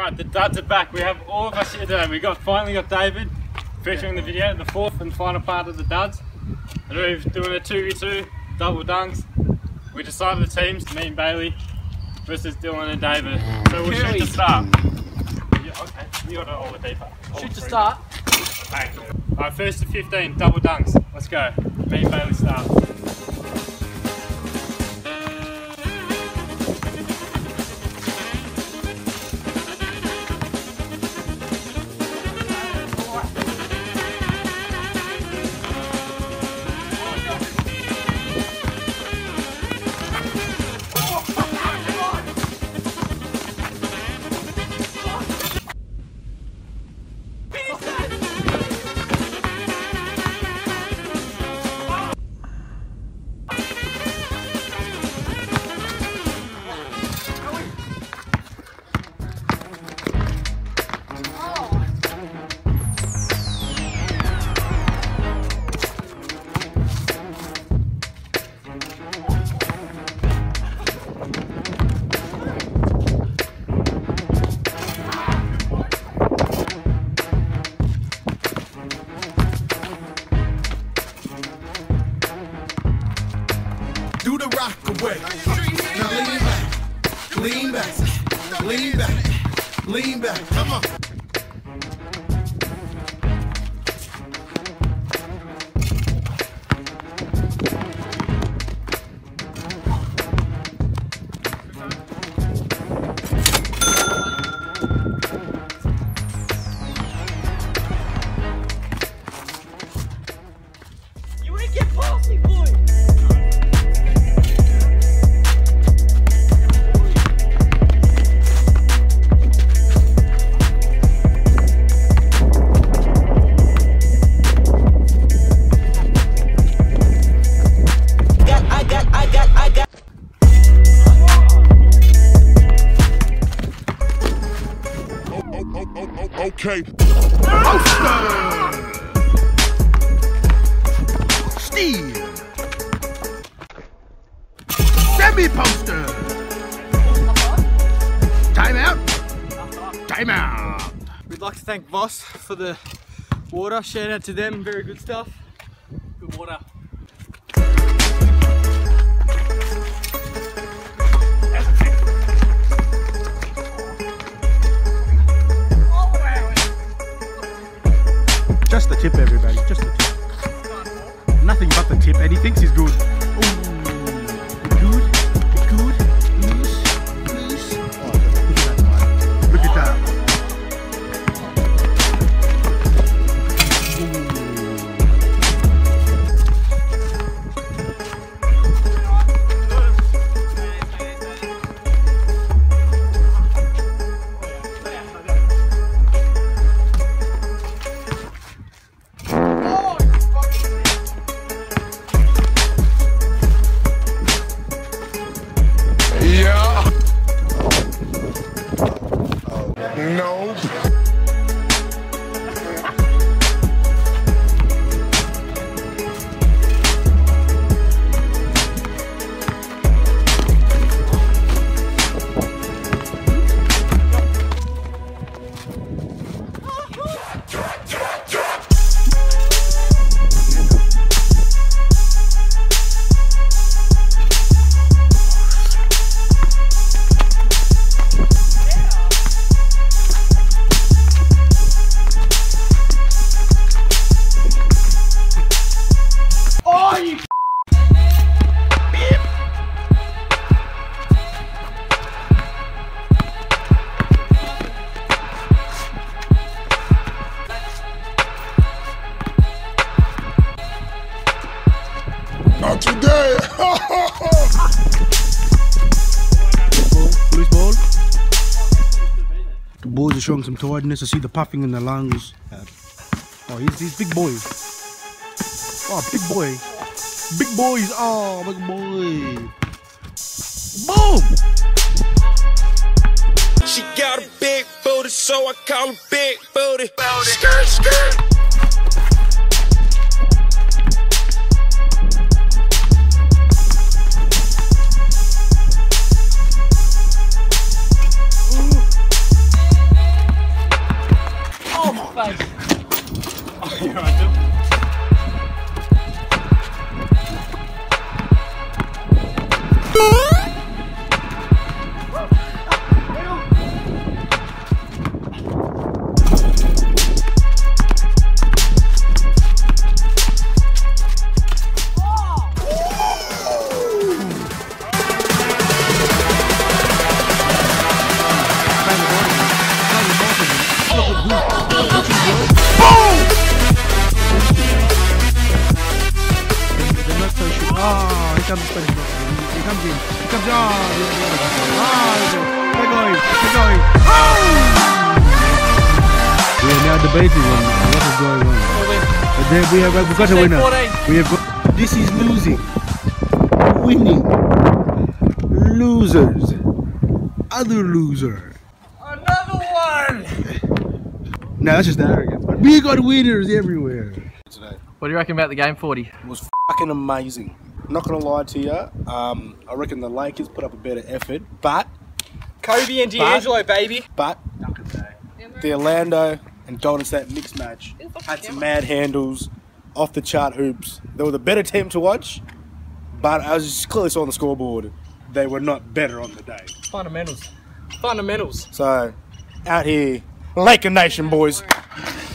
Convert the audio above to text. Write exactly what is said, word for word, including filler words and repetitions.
Alright, the duds are back. We have all of us here today. We got finally got David featuring the video, the fourth and final part of the duds. And we're doing a two v two double dunks. We decided the teams, me and Bailey versus Dylan and David. So we'll shoot to start. Yeah, okay, you got it all the deeper. All Shoot to three. start. Okay. Alright, first to fifteen, double dunks. Let's go. Me and Bailey start. Do the rock away. Now lean back, lean back, lean back, lean back. Come on. You ain't get past me, boy. Okay. Steve. Semi-poster. Time out. Time out. We'd like to thank Voss for the water. Shout out to them. Very good stuff. Good water. Just the tip, everybody. Just the tip. Nothing but the tip, and he thinks he's good. Ooh, good, good, loose, loose. Oh, look at that one. Look at that. Yeah. No. Not today. Loose ball. The boys are showing some tiredness. I see the puffing in the lungs. Oh, he's, he's big boy. Oh, big boy. Big boys. Oh, big boy. Boom! She got a big booty, so I call her big booty. Skirt, skirt. comes the Spanish box. He comes in. He comes on. Oh, they're going. They're going. Oh! We are now debating on what is going on. But then we have we've got a winner. We have got. This is losing. Winning. Losers. Other loser. Another one! No, that's just arrogance. But we got winners everywhere. Today. What do you reckon about the game, forty? It was fucking amazing. Not gonna lie to you, um, I reckon the Lakers put up a better effort, but Kobe and D'Angelo, baby. but the Orlando and Golden State mixed match had some mad handles, off the chart hoops. They were the better team to watch, but I was just clearly saw on the scoreboard they were not better on the day. Fundamentals. Fundamentals. So out here, Laker Nation boys.